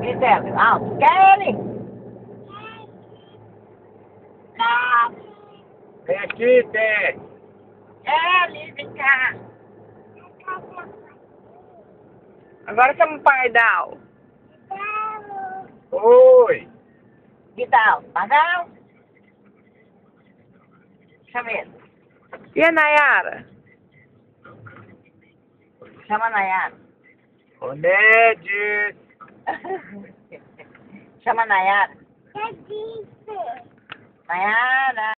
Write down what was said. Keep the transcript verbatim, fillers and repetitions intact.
Gisele, ah, Kelly! Vem aqui, Té. Kelly, vem cá. Agora chama o pai, Dal. Oi. Guital, Padrão? Chama ele. E a Nayara? Chama a Nayara. Ô, Ned. Chama a Nayara. Nayara.